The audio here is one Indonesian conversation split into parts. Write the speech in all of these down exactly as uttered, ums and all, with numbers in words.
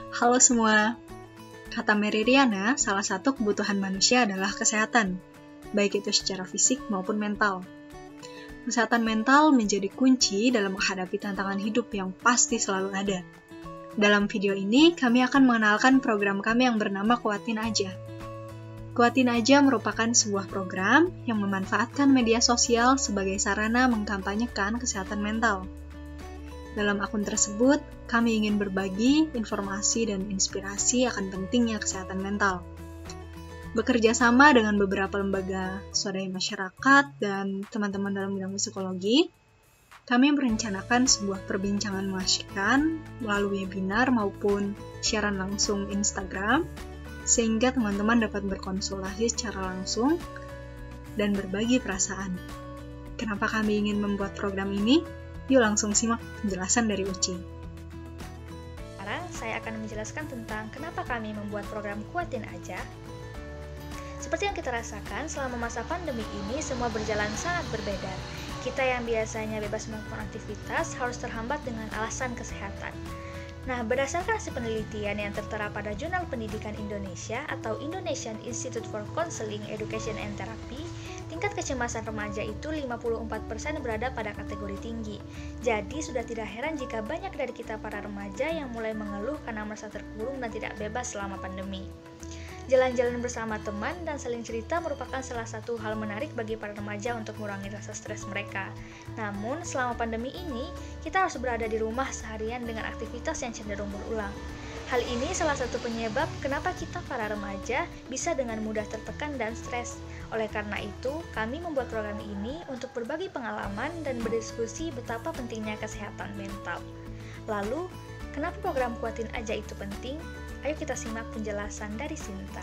Halo semua, kata Mary Riana, salah satu kebutuhan manusia adalah kesehatan, baik itu secara fisik maupun mental. Kesehatan mental menjadi kunci dalam menghadapi tantangan hidup yang pasti selalu ada. Dalam video ini, kami akan mengenalkan program kami yang bernama Kuatin Aja. Kuatin Aja merupakan sebuah program yang memanfaatkan media sosial sebagai sarana mengkampanyekan kesehatan mental. Dalam akun tersebut, kami ingin berbagi informasi dan inspirasi akan pentingnya kesehatan mental. Bekerja sama dengan beberapa lembaga swadaya masyarakat dan teman-teman dalam bidang psikologi, kami merencanakan sebuah perbincangan mengasyikkan melalui webinar maupun siaran langsung Instagram, sehingga teman-teman dapat berkonsultasi secara langsung dan berbagi perasaan. Kenapa kami ingin membuat program ini? Yuk langsung simak penjelasan dari Uci. Sekarang saya akan menjelaskan tentang kenapa kami membuat program Kuatin Aja. Seperti yang kita rasakan, selama masa pandemi ini semua berjalan sangat berbeda. Kita yang biasanya bebas melakukan aktivitas harus terhambat dengan alasan kesehatan. Nah, berdasarkan hasil penelitian yang tertera pada Jurnal Pendidikan Indonesia atau Indonesian Institute for Counseling, Education and Therapy, tingkat kecemasan remaja itu lima puluh empat persen berada pada kategori tinggi. Jadi, sudah tidak heran jika banyak dari kita para remaja yang mulai mengeluh karena merasa terkurung dan tidak bebas selama pandemi. Jalan-jalan bersama teman dan saling cerita merupakan salah satu hal menarik bagi para remaja untuk mengurangi rasa stres mereka. Namun, selama pandemi ini, kita harus berada di rumah seharian dengan aktivitas yang cenderung berulang. Hal ini salah satu penyebab kenapa kita para remaja bisa dengan mudah tertekan dan stres. Oleh karena itu, kami membuat program ini untuk berbagi pengalaman dan berdiskusi betapa pentingnya kesehatan mental. Lalu, kenapa program Kuatin Aja itu penting? Ayo kita simak penjelasan dari Sinta.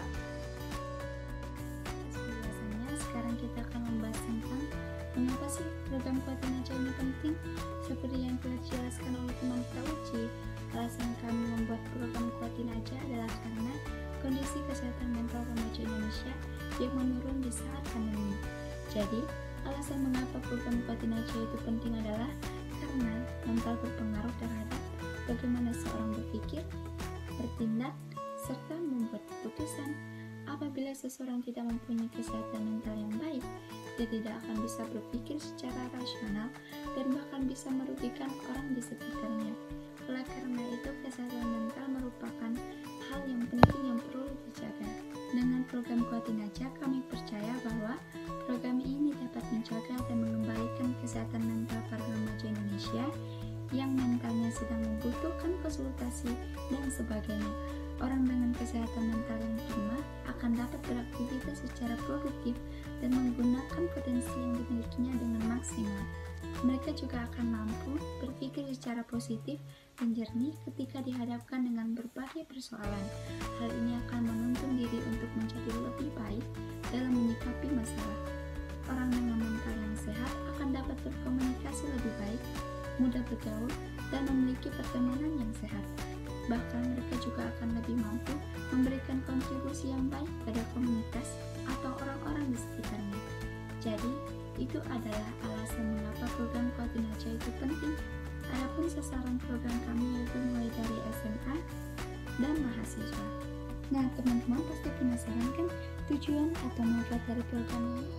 Penjelasannya, sekarang kita akan membahas tentang mengapa sih program Kuatin Aja ini penting. Seperti yang telah dijelaskan oleh teman kita Uci, alasan kami membuat program Kuatin Aja adalah karena kondisi kesehatan mental remaja Indonesia yang menurun di saat pandemi. Jadi, alasan mengapa program Kuatin Aja itu penting adalah karena mental berpengaruh terhadap bagaimana seorang berpikir, bertindak, serta membuat keputusan. Apabila seseorang tidak mempunyai kesehatan mental yang baik, dia tidak akan bisa berpikir secara rasional dan bahkan bisa merugikan orang di sekitarnya. Oleh karena itu, kesehatan mental merupakan hal yang penting yang perlu dijaga. Dengan program Kuatin Aja, kami percaya bahwa program ini dapat menjaga dan mengembalikan kesehatan mental para remaja Indonesia yang mentalnya sedang membutuhkan konsultasi dan sebagainya. Orang dengan kesehatan mental yang prima akan dapat beraktivitas secara produktif dan menggunakan potensi yang dimilikinya dengan maksimal. Mereka juga akan mampu berpikir secara positif dan jernih ketika dihadapkan dengan berbagai persoalan. Hal ini akan menuntun diri untuk menjadi lebih baik dalam menyikapi masalah. Orang dengan mental yang sehat akan dapat berkomunikasi lebih baik, mudah bergaul, dan memiliki pertemanan yang sehat. Bahkan mereka juga akan lebih mampu memberikan kontribusi yang baik pada komunitas atau orang-orang di sekitarnya. Jadi, itu adalah alasan mengapa program Kuatin Aja itu penting. Adapun sasaran program kami yaitu mulai dari S M A dan mahasiswa. Nah, teman-teman pasti penasaran kan tujuan atau manfaat dari program ini?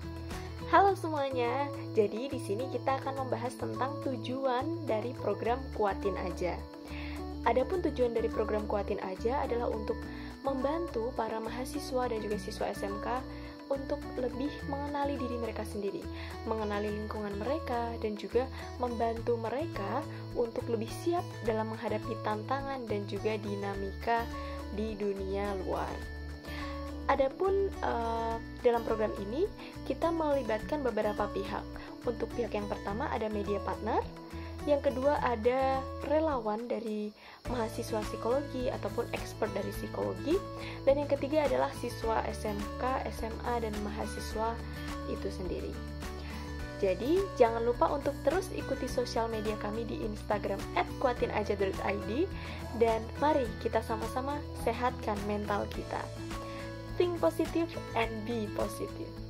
Halo semuanya, jadi di sini kita akan membahas tentang tujuan dari program Kuatin Aja. Adapun tujuan dari program Kuatin Aja adalah untuk membantu para mahasiswa dan juga siswa S M K untuk lebih mengenali diri mereka sendiri, mengenali lingkungan mereka, dan juga membantu mereka untuk lebih siap dalam menghadapi tantangan dan juga dinamika di dunia luar. Adapun uh, dalam program ini kita melibatkan beberapa pihak. Untuk pihak yang pertama ada media partner, yang kedua ada relawan dari mahasiswa psikologi ataupun expert dari psikologi, dan yang ketiga adalah siswa S M K, S M A, dan mahasiswa itu sendiri. Jadi jangan lupa untuk terus ikuti sosial media kami di Instagram at kuatinaja dot i d, dan mari kita sama-sama sehatkan mental kita. Think positive and be positive.